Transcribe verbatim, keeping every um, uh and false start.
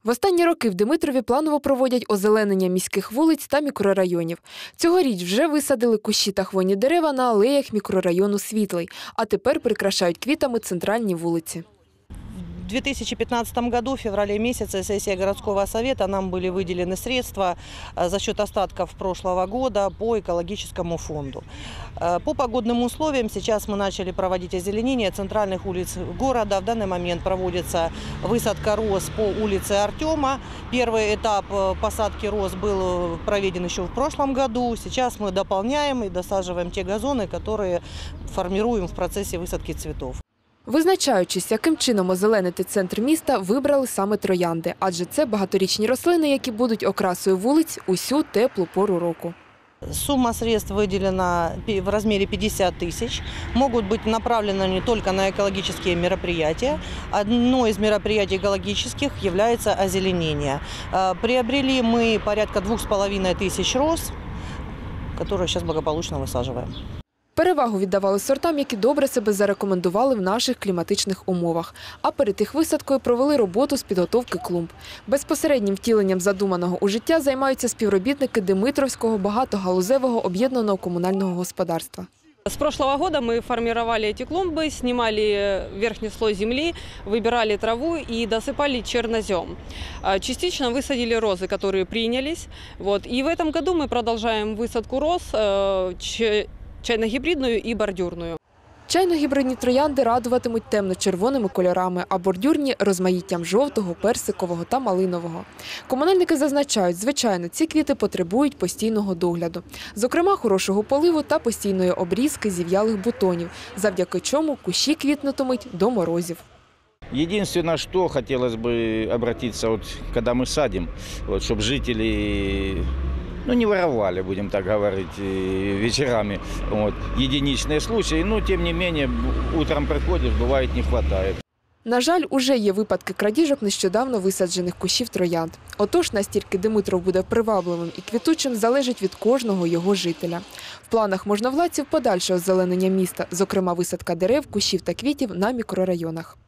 В останні роки в Димитрові планово проводять озеленення міських вулиць та мікрорайонів. Цьогоріч вже висадили кущі та хвойні дерева на алеях мікрорайону Світлий, а тепер прикрашають квітами центральні вулиці. В две тысячи пятнадцатом году, в феврале месяце, сессия городского совета, нам были выделены средства за счет остатков прошлого года по экологическому фонду. По погодным условиям сейчас мы начали проводить озеленение центральных улиц города. В данный момент проводится высадка роз по улице Артема. Первый этап посадки роз был проведен еще в прошлом году. Сейчас мы дополняем и досаживаем те газоны, которые формируем в процессе высадки цветов. Визначаючись, яким чином озеленити центр міста, вибрали саме троянди, адже це багаторічні рослини, які будуть окрасою вулиць усю теплу пору року. Сумма средств выделена в размере пятьдесят тысяч. Могут быть направлены не только на экологические мероприятия. Одно из мероприятий экологических является озеленение. Приобрели мы порядка двух с половиной тысяч роз, которые сейчас благополучно высаживаем. Перевагу віддавали сортам, які добре себе зарекомендували в наших кліматичних умовах. А перед їх висадкою провели роботу з підготовки клумб. Безпосереднім втіленням задуманого у життя займаються співробітники Димитровського багатогалузевого об'єднаного комунального господарства. С прошлого года мы формировали эти клумбы, снимали верхний слой земли, выбирали траву и досыпали чернозем. Частично высадили розы, которые принялись. Вот. И в этом году мы продолжаем высадку роз, чайно-гібридну і бордюрну. Чайно-гібридні троянди радуватимуть темно-червоними кольорами, а бордюрні – розмаїттям жовтого, персикового та малинового. Комунальники зазначають, звичайно, ці квіти потребують постійного догляду. Зокрема, хорошого поливу та постійної обрізки зів'ялих бутонів, завдяки чому кущі квітнутимуть до морозів. Единственное, что хотелось бы обратиться, вот, когда мы садим, вот, чтобы жители... Ну, не воровали, будем так говорить, вечерами. Вот. Единичные случаи, но тем не менее, утром приходишь, бывает, не хватает. На жаль, уже є випадки крадіжок нещодавно висаджених кущів троянд. Отож, настільки Димитров буде привабливим і квітучим, залежить від кожного його жителя. В планах можновладців подальше озеленення міста, зокрема висадка дерев, кущів та квітів на мікрорайонах.